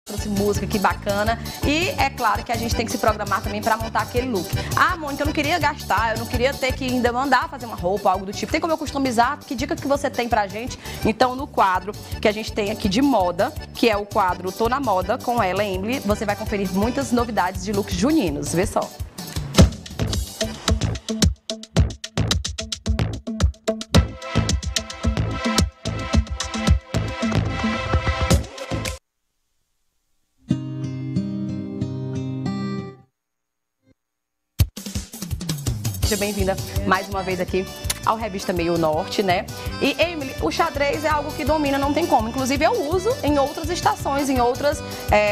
trouxe música, que bacana. E é claro que a gente tem que se programar também para montar aquele look. Ah, Mônica, eu não queria gastar, eu não queria ter que ainda mandar fazer uma roupa, algo do tipo. Tem como eu customizar? Que dica que você tem pra gente? Então, no quadro que a gente tem aqui de moda, que é o quadro Tô na Moda, com ela, Emily, você vai conferir muitas novidades de looks juninos. Vê só. Seja bem-vinda mais uma vez aqui ao Revista Meio Norte, né? E, Emily, o xadrez é algo que domina, não tem como. Inclusive, eu uso em outras estações, em outras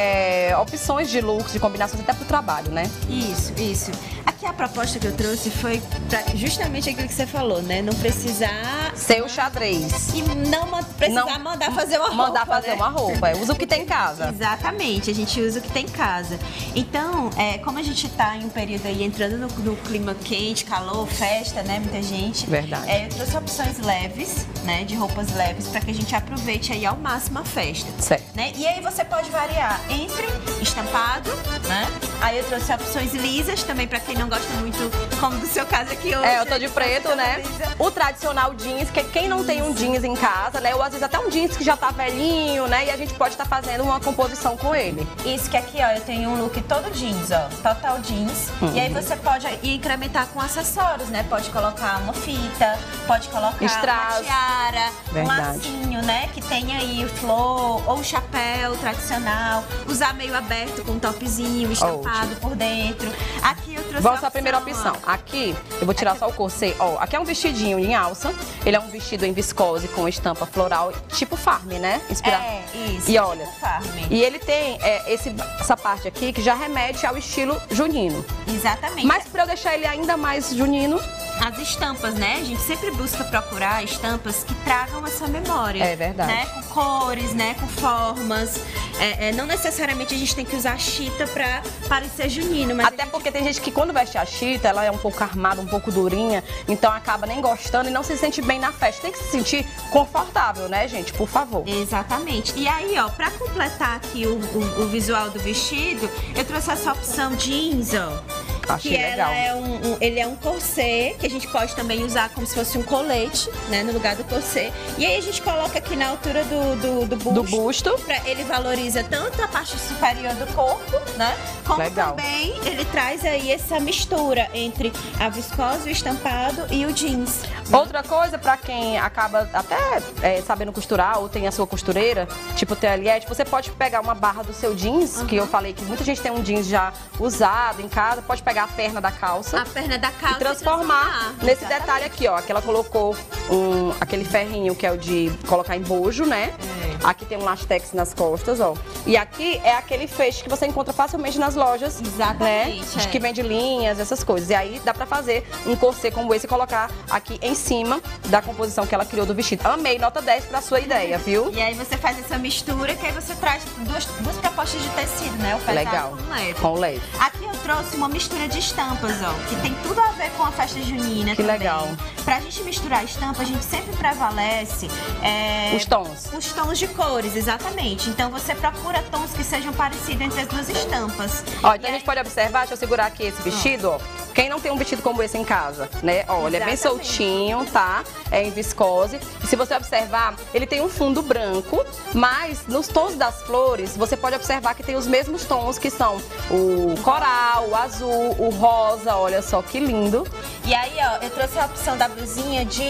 opções de looks, de combinações, até pro trabalho, né? Isso. Aqui a proposta que eu trouxe foi pra justamente aquilo que você falou, né? Não precisar... Ser o xadrez. E não precisar mandar fazer uma roupa, Mandar fazer uma roupa. Usa o que tem em casa. Exatamente, a gente usa o que tem em casa. Então, como a gente tá em um período aí entrando no clima quente, calor, festa, né? Muita gente. Verdade. Eu trouxe opções leves, né? De roupas leves, pra que a gente aproveite aí ao máximo a festa. Certo. Né? E aí você pode variar entre estampado, né? Aí eu trouxe opções lisas também pra quem não gosta muito, como do seu caso aqui hoje. Eu tô de preto, né? O tradicional jeans, que quem não tem um jeans em casa, né? Ou às vezes até um jeans que já tá velhinho, né? E a gente pode estar fazendo uma composição com ele. Isso que aqui, ó, eu tenho um look todo jeans, ó. Total jeans. E aí você pode incrementar com acessórios, né? Pode colocar uma fita, pode colocar strass, uma tiara, verdade, um lacinho, né? Que tem aí o flor ou o chapéu tradicional. Usar meio aberto com um topzinho estampado por dentro. Aqui eu trouxe Vamos à primeira opção. Aqui, eu vou tirar só o corset. Ó, aqui é um vestidinho em alça. Ele é um vestido em viscose com estampa floral, tipo farm, né? Inspirado. Isso. E olha, tipo farm. E ele tem essa parte aqui que já remete ao estilo junino. Exatamente. Mas pra eu deixar ele ainda mais junino, as estampas, né? A gente sempre busca procurar estampas que tragam essa memória. É verdade. Né? Com cores, né? Com formas. Não necessariamente a gente tem que usar a chita pra parecer junino. Mas até porque tem gente que quando veste a chita, ela é um pouco armada, um pouco durinha, então acaba nem gostando e não se sente bem na festa. Tem que se sentir confortável, né, gente? Por favor. Exatamente. E aí, ó, pra completar aqui o visual do vestido, eu trouxe essa opção jeans, ó. Achei que legal. Ele é um corset, que a gente pode também usar como se fosse um colete, né, no lugar do corset. E aí a gente coloca aqui na altura do busto. Do busto. Ele valoriza tanto a parte superior do corpo, né, como legal, também ele traz aí essa mistura entre a viscose, o estampado e o jeans. Outra coisa, pra quem acaba até sabendo costurar ou tem a sua costureira, tipo T.L.E., você pode pegar uma barra do seu jeans, que eu falei que muita gente tem um jeans já usado em casa, pode pegar a perna da calça. A perna da calça e transformar nesse detalhe aqui, ó. Que ela colocou aquele ferrinho que é o de colocar em bojo, né? Aqui tem um lastex nas costas, ó. E aqui é aquele feixe que você encontra facilmente nas lojas. Exatamente. Né? Que vende linhas, essas coisas. E aí dá pra fazer um corset como esse e colocar aqui em cima da composição que ela criou do vestido. Amei, nota 10 pra sua ideia, viu? E aí você faz essa mistura, que aí você traz duas propostas de tecido, né? O pesado legal, com leve. Com leve. Aqui eu trouxe uma mistura de estampas, ó, que tem tudo a ver com a festa junina que também. Legal. Pra gente misturar a estampa, a gente sempre prevalece os tons. Os tons de cores, exatamente. Então você procura tons que sejam parecidos entre as duas estampas. Ó, então a gente pode observar, deixa eu segurar aqui esse vestido, ó. Quem não tem um vestido como esse em casa, né? Ó, ele é bem soltinho, tá? É em viscose. E se você observar, ele tem um fundo branco, mas nos tons das flores, você pode observar que tem os mesmos tons, que são o coral, o azul, o rosa, olha só que lindo. E aí, ó, eu trouxe a opção da blusinha de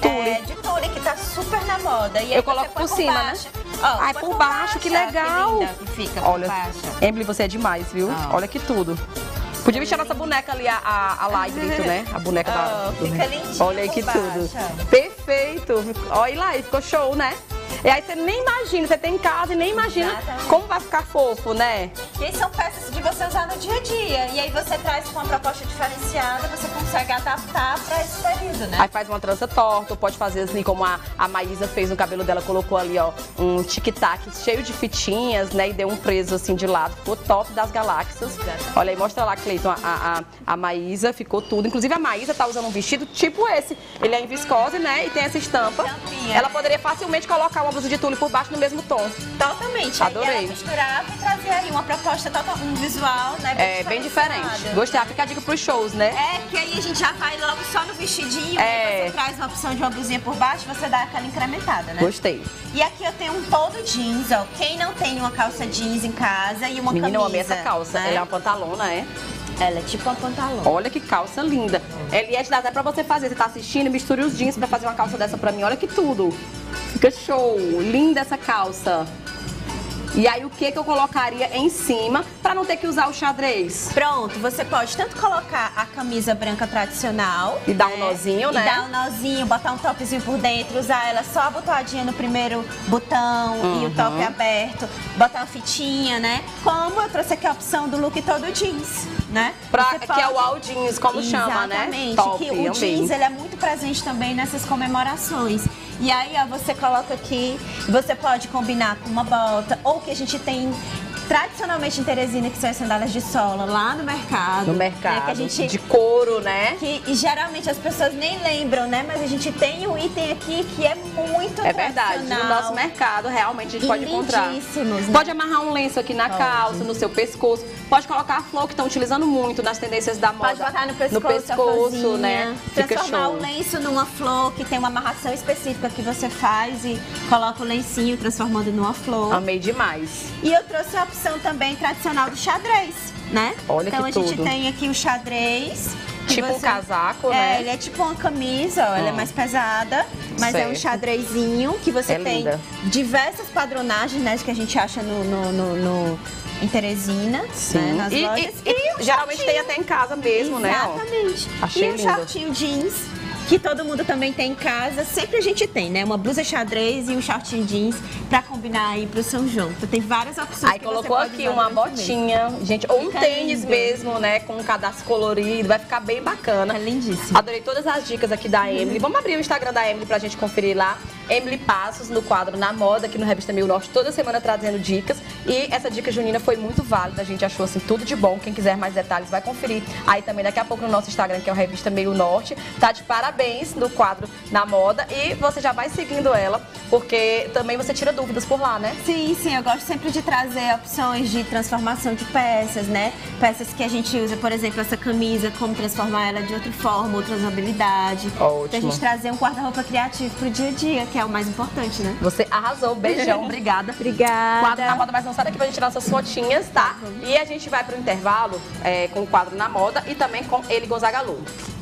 tule, que tá super na moda. E aí eu coloco por cima, baixo, né? Ó, ai, por baixo, que legal. Que linda que fica olha, por baixo. Emily, você é demais, viu? Olha que tudo. Podia vestir a nossa boneca ali, a Lagrito, né? A boneca da... Fica lindinho. Olha aí que tudo. Perfeito. Olha lá, ficou show, né? E aí você nem imagina, você tem em casa e nem imagina como vai ficar fofo, né? E aí são peças de você usar no dia a dia. E aí você traz com uma proposta diferenciada, você consegue adaptar pra esse período, né? Aí faz uma trança torta, ou pode fazer assim como a Maísa fez no cabelo dela, colocou ali, ó, um tic-tac cheio de fitinhas, né? E deu um preso assim de lado, ficou top das galáxias. Olha aí, mostra lá, Cleiton, a Maísa, ficou tudo. Inclusive a Maísa tá usando um vestido tipo esse. Ele é em viscose, né? E tem essa estampa. Ela poderia facilmente colocar uma blusa de tule por baixo no mesmo tom. Totalmente. Adorei. Aí ela misturava e trazia aqui uma proposta, um visual, né? Bem diferente. Gostei, fica a dica pros shows, né? Que aí a gente já vai logo só no vestidinho, aí você traz uma opção de uma blusinha por baixo, você dá aquela incrementada, né? Gostei. E aqui eu tenho um todo jeans, ó. Quem não tem uma calça jeans em casa e uma camisa... Menina, eu amei essa calça. Ela é uma pantalona, Ela é tipo uma pantalona. Olha que calça linda. Eliette, dá até pra você fazer. Você tá assistindo, misture os jeans pra fazer uma calça dessa pra mim. Olha que tudo. Fica show. Linda essa calça. E aí, o que eu colocaria em cima pra não ter que usar o xadrez? Pronto, você pode tanto colocar a camisa branca tradicional. E dar um nozinho, né? E dar um nozinho, botar um topzinho por dentro, usar ela só abotoadinha no primeiro botão e o top aberto. Botar uma fitinha, né? Como eu trouxe aqui a opção do look todo jeans, né? Que é o all jeans, como chama, né? Exatamente. Top, que o jeans, ele é muito presente também nessas comemorações. E aí, ó, você coloca aqui, você pode combinar com uma bota, ou que a gente tem tradicionalmente em Teresina, que são as sandálias de sola, lá no mercado. No mercado, né, que a gente, de couro, né? E geralmente as pessoas nem lembram, né? Mas a gente tem um item aqui que é muito tradicional. Verdade, no nosso mercado realmente a gente pode encontrar. Né? Pode amarrar um lenço aqui na calça, no seu pescoço. Pode colocar a flor, que estão utilizando muito nas tendências da moda. Pode botar no pescoço né? Transformar o lenço numa flor, que tem uma amarração específica que você faz e coloca o lencinho transformando numa flor. Amei demais. E eu trouxe a opção também tradicional do xadrez, né? Olha então que a gente tudo. tem aqui o xadrez. Tipo um casaco, né? Ele é tipo uma camisa, ó, ela é mais pesada, mas é um xadrezinho que você tem diversas padronagens, né, que a gente acha em Teresina, né, nas lojas. E geralmente tem até em casa mesmo, né? Exatamente. Achei lindo. E um shortinho jeans, que todo mundo também tem em casa. Sempre a gente tem, né? Uma blusa xadrez e um shortinho jeans pra combinar aí pro São João. Então tem várias opções. Aí colocou aqui uma botinha, gente, ou um tênis mesmo, né? Com um cadastro colorido, vai ficar bem bacana. É lindíssimo. Adorei todas as dicas aqui da Emily. Vamos abrir o Instagram da Emily pra gente conferir lá. Emily Passos, no quadro Na Moda, aqui no Revista Meio Norte, toda semana trazendo dicas. E essa dica junina foi muito válida, a gente achou assim tudo de bom. Quem quiser mais detalhes vai conferir aí também daqui a pouco no nosso Instagram, que é o Revista Meio Norte. Tá de parabéns no quadro Na Moda e você já vai seguindo ela, porque também você tira dúvidas por lá, né? Sim, eu gosto sempre de trazer opções de transformação de peças, né? Peças que a gente usa, por exemplo, essa camisa, como transformar ela de outra forma, outra usabilidade. Ótimo. Pra gente trazer um guarda-roupa criativo pro dia a dia, que é o mais importante, né? Você arrasou, beijão, obrigada. Obrigada. O quadro Na Moda vai lançar daqui pra gente tirar nossas fotinhas, tá? E a gente vai pro intervalo com o quadro Na Moda e também com ele, Gonzaga Lobo.